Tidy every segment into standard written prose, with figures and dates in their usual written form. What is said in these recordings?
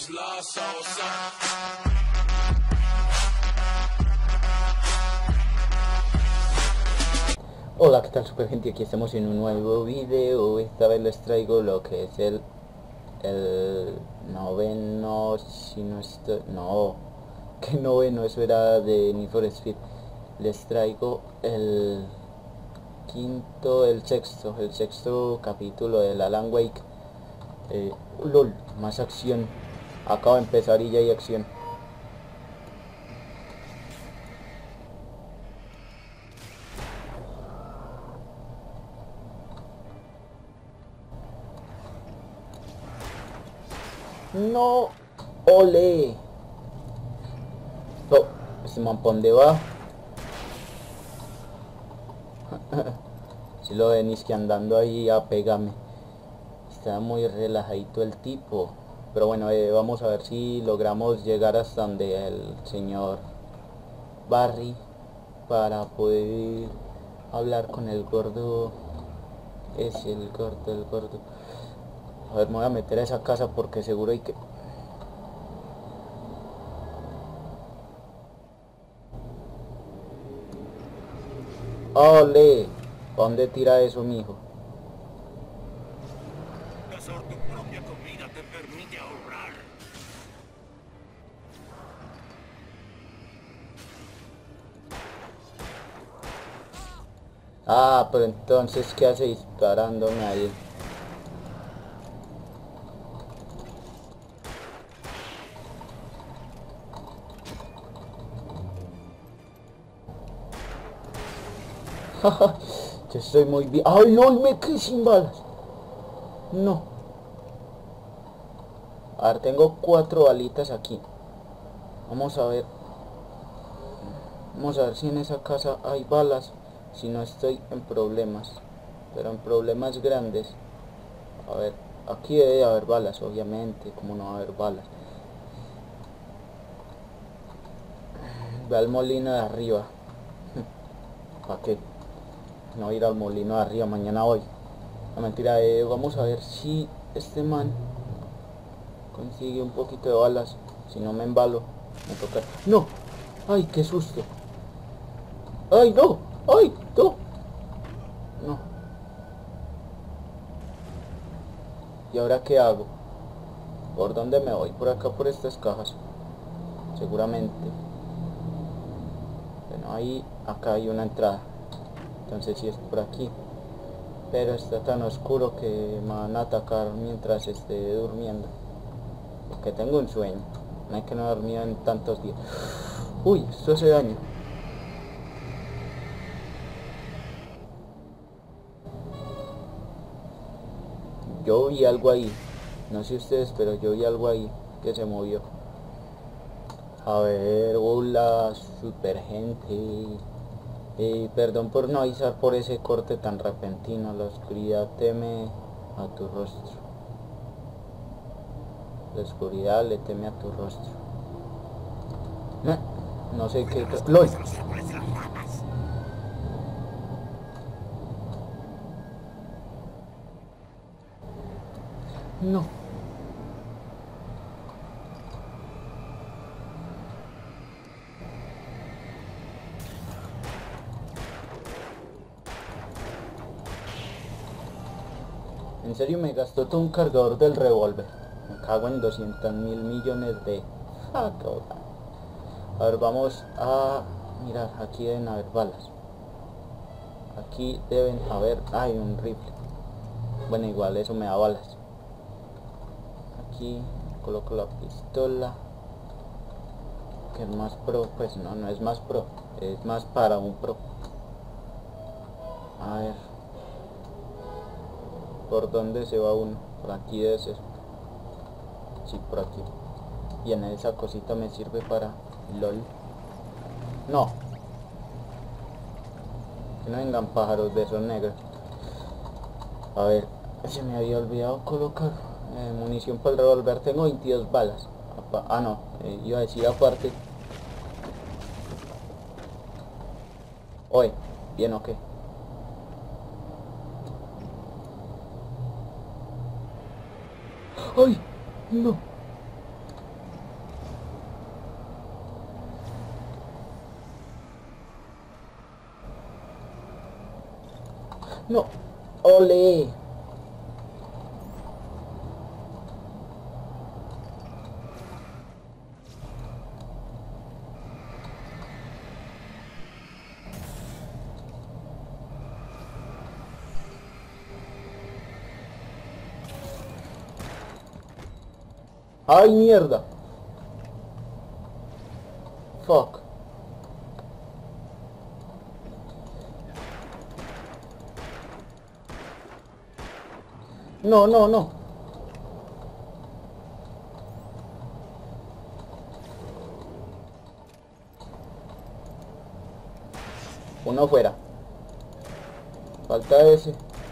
Hola, ¿qué tal, super gente? Aquí estamos en un nuevo video. Esta vez les traigo lo que es el noveno, si no estoy... No, que noveno, eso era de Need for Speed. Les traigo el sexto capítulo del Alan Wake. LOL, más acción. Acabo de empezar y ya hay acción. No, ole. Oh, ese man, ¿pa' dónde va? Si lo ven, que andando ahí a pegarme. Está muy relajadito el tipo. Pero bueno, vamos a ver si logramos llegar hasta donde el señor Barry para poder hablar con el gordo. Es el gordo. A ver, me voy a meter a esa casa porque seguro hay que... ¡Ole! ¿Dónde tira eso, mijo? Cazar tu propia comida te permite ahorrar. Ah, pero entonces, ¿qué hace disparándome ahí? Yo estoy muy bien. ¡Ay, LOL! Me quedé sin balas. No. A ver, tengo 4 balitas aquí. Vamos a ver. Vamos a ver si en esa casa hay balas. Si no, estoy en problemas. Pero en problemas grandes. A ver, aquí debe haber balas, obviamente. ¿Cómo no va a haber balas? Ve al molino de arriba. ¿Para qué? No ir al molino de arriba, mañana voy. No, mentira, vamos a ver si este man consigue un poquito de balas. Si no me embalo, me toca... ¡No! ¡Ay, qué susto! ¡Ay, no! ¡Ay, no! No. ¿Y ahora qué hago? ¿Por dónde me voy? Por acá, por estas cajas. Seguramente. Bueno, ahí, acá hay una entrada. Entonces sí es por aquí. Pero está tan oscuro que me van a atacar mientras esté durmiendo. Porque tengo un sueño. No hay que no dormir en tantos días. Uy, esto hace daño. Yo vi algo ahí. No sé ustedes, pero yo vi algo ahí que se movió. A ver, hola, super gente. Perdón por no avisar por ese corte tan repentino. La oscuridad teme a tu rostro. La oscuridad le teme a tu rostro. No sé qué... ¡LOL! No. En serio me gastó todo un cargador del revólver. Me cago en 200.000 millones de... A ver, vamos a mirar. Aquí deben haber balas. Aquí deben haber... Hay un rifle. Bueno, igual eso me da balas. Aquí coloco la pistola. Que es más pro. Pues no, no es más pro. Es más para un pro. A ver. ¿Por dónde se va uno? Por aquí debe ser. Sí, por aquí. Bien, esa cosita me sirve para... LOL. No. Que no vengan pájaros de esos negros. A ver, se me había olvidado colocar munición para el revólver. Tengo 22 balas. Ah, no, iba a decir aparte. Oye, bien o qué. ¡Ay! No. No. Ole. ¡Ay, mierda! Fuck. No, no, no. Uno fuera. Falta ese.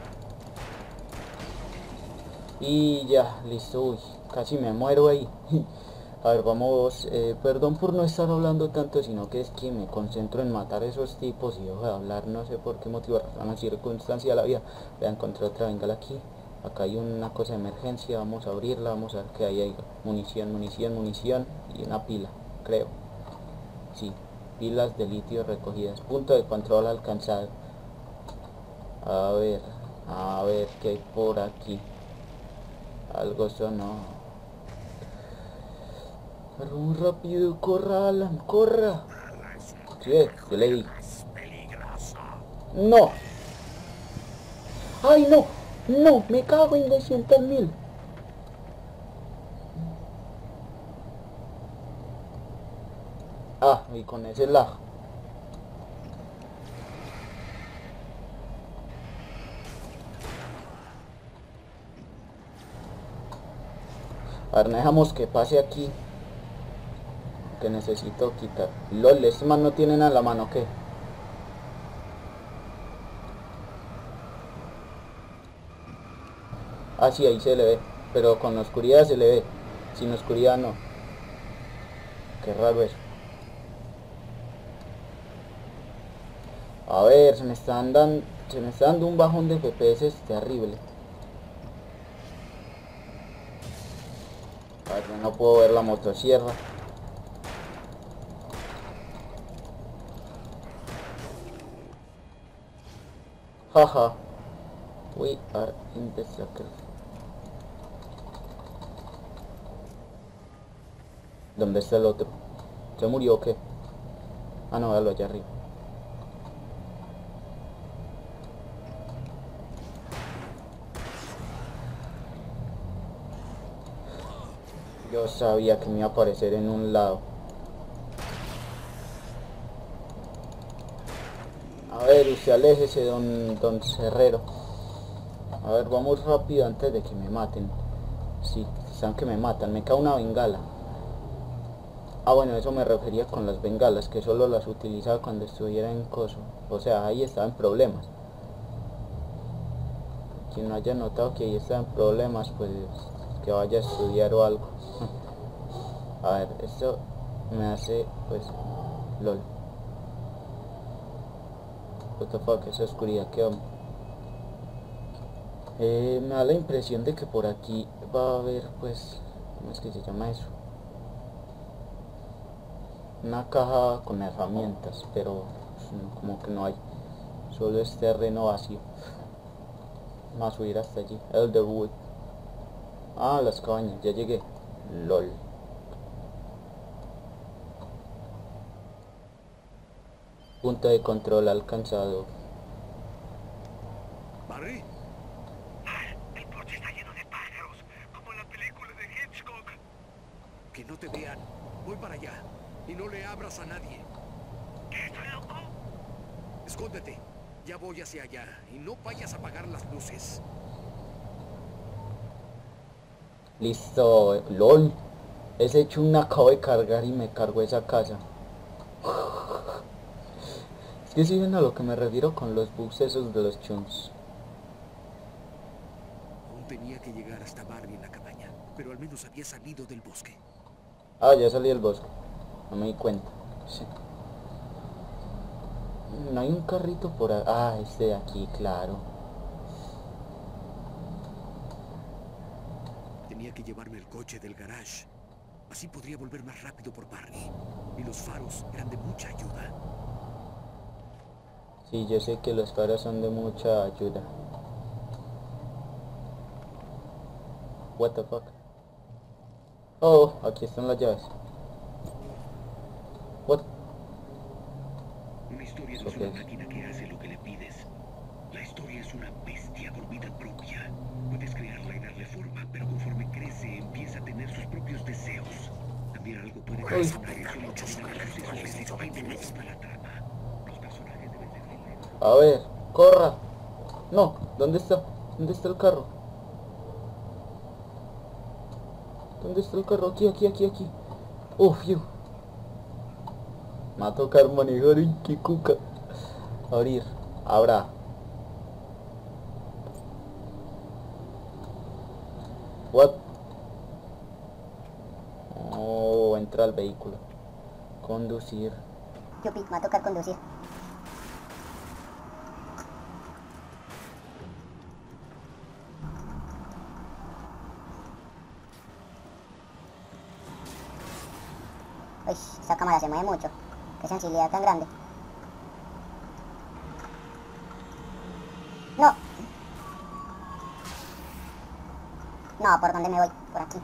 Y ya, listo. Uy, casi me muero ahí. A ver, vamos, perdón por no estar hablando tanto, sino que es que me concentro en matar a esos tipos y dejo de hablar, no sé por qué motivo, razón o circunstancia de la vida. Vean, encontré otra bengala aquí. Acá hay una cosa de emergencia, vamos a abrirla, vamos a ver qué hay ahí. Munición, munición, munición y una pila, creo. Sí, pilas de litio recogidas. Punto de control alcanzado. A ver qué hay por aquí. Algo sonó. Pero muy rápido, corra, Alan, corra. Sí, yo le di. No. Ay, no. No, me cago en 200.000. Ah, y con ese lag. A ver, no dejamos que pase aquí. Que necesito quitar. LOL, este man no tiene nada en la mano, ¿qué? Ah, sí, ahí se le ve. Pero con oscuridad se le ve. Sin oscuridad no. Qué raro eso. A ver, se me está dando un bajón de FPS terrible. A ver, yo no puedo ver la motosierra. Jaja. We are in the circle. ¿Dónde está el otro? ¿Se murió o qué? Ah, no, véalo allá arriba. Yo sabía que me iba a aparecer en un lado. A ver, usted aléjese, don Cerrero. A ver, vamos rápido antes de que me maten. Sí, están que me matan. Me cae una bengala. Ah, bueno, eso me refería con las bengalas, que solo las utilizaba cuando estuviera en coso. O sea, ahí estaba en problemas. Quien no haya notado que ahí está en problemas, pues que vaya a estudiar o algo. A ver, esto me hace, pues, LOL. What the fuck, esa oscuridad que me da la impresión de que por aquí va a haber, pues, ¿cómo es que se llama eso? Una caja con herramientas, pero pues, como que no hay. Solo es terreno vacío. Vamos a subir hasta allí. Elderwood. Ah, las cabañas, ya llegué. LOL. Punto de control alcanzado. ¿Barry? El porche está lleno de pájaros, como en la película de Hitchcock. Que no te vean. Voy para allá. Y no le abras a nadie. ¿Qué, estoy loco? Escóndete. Ya voy hacia allá. Y no vayas a apagar las luces. Listo, LOL. Ese chun acabo de cargar y me cargó esa casa. Es que si ven a lo que me refiero con los bugs esos de los chuns. Aún tenía que llegar hasta Barry en la cabaña. Pero al menos había salido del bosque. Ah, ya salí del bosque. No me di cuenta. Sí. No hay un carrito por ahí. Ah, este de aquí, claro. Tenía que llevarme el coche del garage. Así podría volver más rápido por Barry. Y los faros eran de mucha ayuda. Sí, yo sé que los faros son de mucha ayuda. What the fuck? Oh, aquí están las llaves. What? Una historia no es una máquina que hace lo que le pides. La historia es una bestia con vida propia. Puedes crearla y darle forma, pero conforme crece empieza a tener sus propios deseos. También algo puede reaccionar y eso encadena los sucesos que definen toda la trama. Los personajes deben ser libres. A ver, corra. No, ¿dónde está? ¿Dónde está el carro? ¿Dónde está el carro? Aquí, aquí, aquí, aquí. Uf, me va a tocar manejar. ¡Ay, qué cuca! Abrir. Abra. What? Oh, entra al vehículo. Conducir. Yupi, me va a tocar conducir. Uy, esa cámara se mueve mucho. Qué sensibilidad tan grande. No. No, ¿por dónde me voy? Por aquí.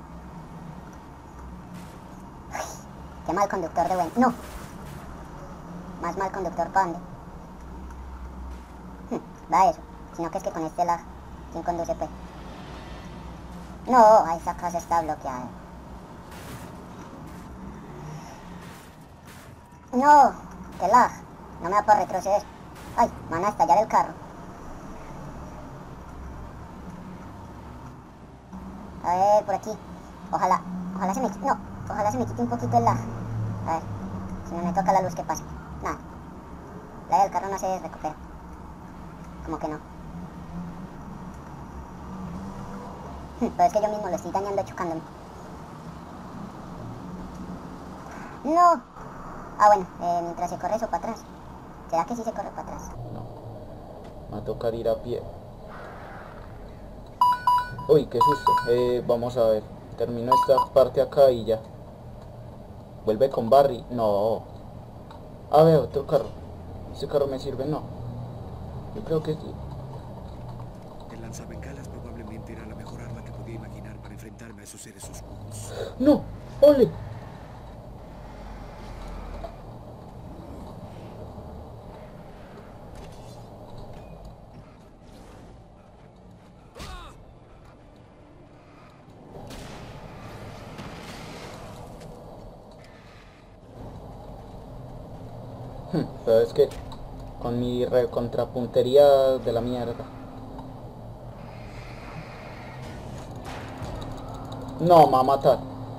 Uy, qué mal conductor de buen. No. Más mal conductor, ¿para dónde? Da eso. Sino que es que con este lag, ¿quién conduce pues? No, esa casa está bloqueada. No, qué lag. No me da para retroceder. Ay, me van a estallar el carro. A ver, por aquí. Ojalá se me quite. No, ojalá se me quite un poquito el lag. A ver, si no me toca la luz, ¿qué pasa? Nada. La del carro no se recupera. Como que no. Pero es que yo mismo lo estoy dañando chocándome. No. Ah, bueno, mientras se corre eso para atrás. ¿Será que sí se corre para atrás? No. Me va a tocar ir a pie. Uy, qué susto. Vamos a ver. Termino esta parte acá y ya. Vuelve con Barry. No. Ah, veo, otro carro. ¿Ese carro me sirve? No. Yo creo que sí. El lanzabengalas probablemente era la mejor arma que podía imaginar para enfrentarme a esos seres oscuros. ¡No! ¡Ole! Pero es que con mi contrapuntería de la mierda. No, me va a matar.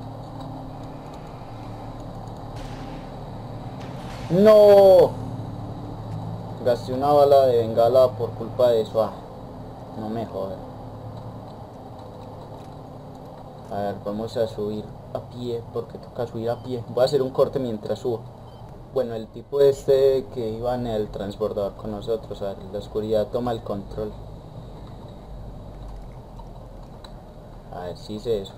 No. Gasté una bala de bengala por culpa de eso. Ah, no me jodas. A ver, vamos a subir a pie porque toca subir a pie. Voy a hacer un corte mientras subo. Bueno, el tipo este que iba en el transbordador con nosotros, a ver, la oscuridad toma el control. A ver si hice eso.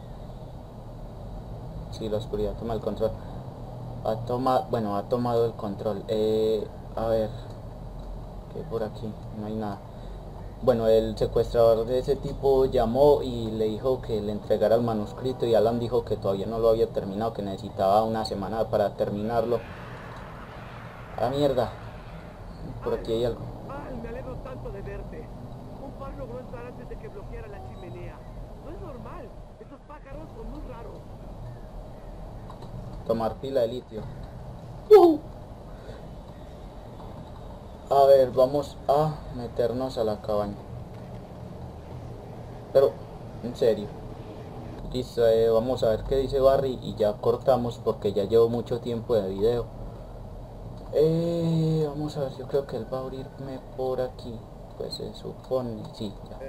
Sí, la oscuridad toma el control. Ha tomado el control. A ver, que por aquí no hay nada. Bueno, el secuestrador de ese tipo llamó y le dijo que le entregara el manuscrito y Alan dijo que todavía no lo había terminado, que necesitaba una semana para terminarlo. A la mierda. Por aquí hay algo. Me alegro tanto de verte. Un par logró entrar antes de que bloqueara la chimenea. No es normal. Estos pájaros son muy raros. Tomar pila de litio. A ver, vamos a meternos a la cabaña. Pero, en serio. Listo, vamos a ver qué dice Barry y ya cortamos porque ya llevo mucho tiempo de video. Vamos a ver, yo creo que él va a abrirme por aquí. Pues se supone, sí, ya.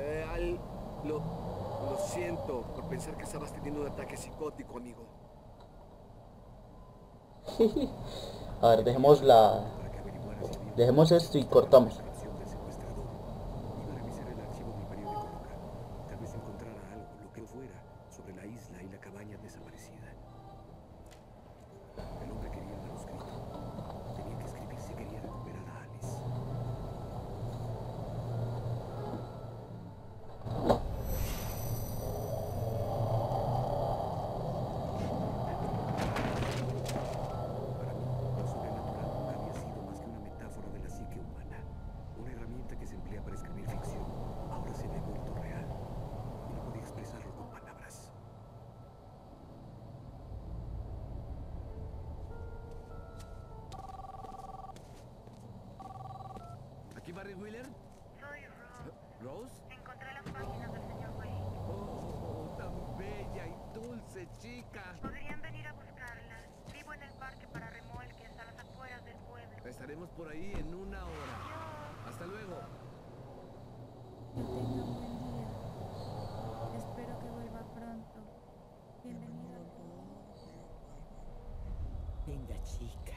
Lo siento por pensar que estabas teniendo un ataque psicótico, amigo. A ver, dejemos esto y cortamos. Iba a revisar el archivo del periódico local. Tal vez encontrara algo, lo que fuera, sobre la isla y la cabaña desaparecida. El hombre quería el manuscrito. Tenía que escribir si quería recuperar a Alice. Barry Wheeler? Soy Rose. ¿Rose? Encontré las páginas del señor Wayne. Oh, tan bella y dulce chica. Podrían venir a buscarlas. Vivo en el parque para remolques a las afueras del pueblo. Estaremos por ahí en 1 hora. Hasta luego. Que tenga un buen día. Espero que vuelva pronto. Bienvenido. Venga, chica.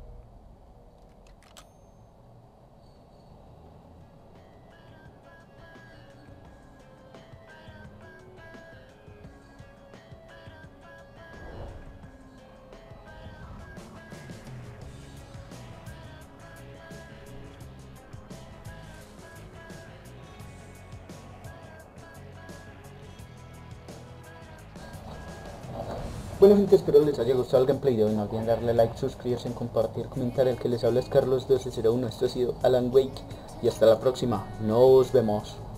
Bueno gente, espero les haya gustado el gameplay de hoy. No olviden darle like, suscribirse, compartir, comentar. El que les habla es Carlos 1201. Esto ha sido Alan Wake y hasta la próxima. Nos vemos.